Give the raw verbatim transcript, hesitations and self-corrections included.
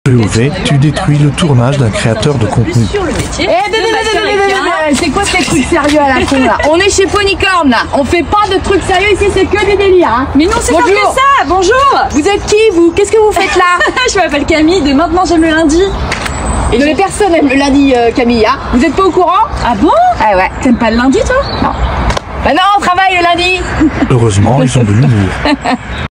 P O V, tu détruis le tournage d'un créateur de contenu. Sur le métier. Eh, c'est quoi ces trucs sérieux à la con là? On est chez Ponycorn là, on fait pas de trucs sérieux ici, c'est que du délire hein. Mais non, c'est pas que ça. Bonjour. Vous êtes qui vous? Qu'est-ce que vous faites là? Je m'appelle Camille, de Maintenant J'aime le lundi. Et les personnes aiment le lundi, euh, Camille, hein? Vous êtes pas au courant? Ah bon? Ah ouais. T'aimes pas le lundi toi? Non. Bah non, on travaille le lundi. Heureusement, ils ont de l'humour.